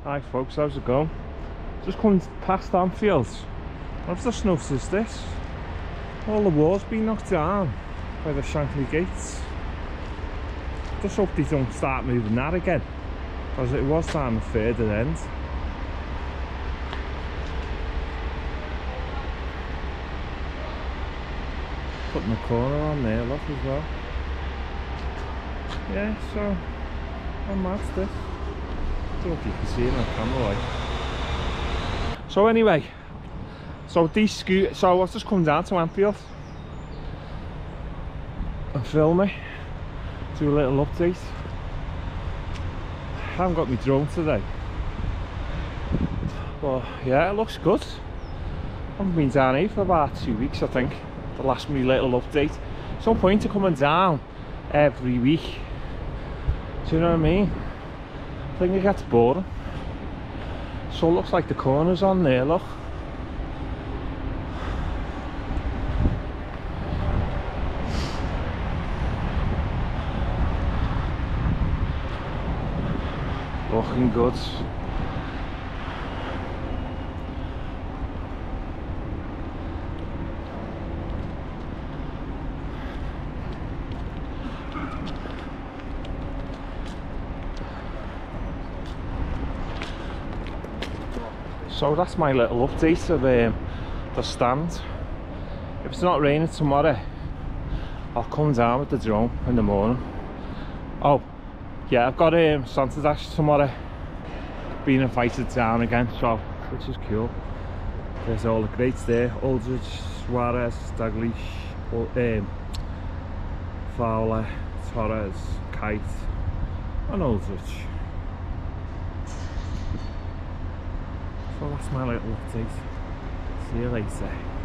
Hi folks, how's it going? Just coming past Anfield. I've just noticed this. All the walls been knocked down by the Shankly gates. Just hope they don't start moving that again, because it was down the further end. Putting the corner on there, look, as well. Yeah, so I'm mad this. I don't know if you can see it on camera like. So anyway, so I've just come down to Anfield and film it, do a little update. I haven't got my drone today, but yeah, it looks good. I haven't been down here for about 2 weeks, I think. The last me little update. There's no point to coming down every week. Do you know what I mean? I think it gets boring. So it looks like the corner's on there, look. Looking good. So that's my little update of the stand. If it's not raining tomorrow, I'll come down with the drone in the morning. Oh yeah, I've got Santa Dash tomorrow, being invited down again, so which is cool. There's all the greats there: Aldridge, Suarez, Dalglish, Fowler, Torres, Kite and Aldridge. So that's my little update. See you later.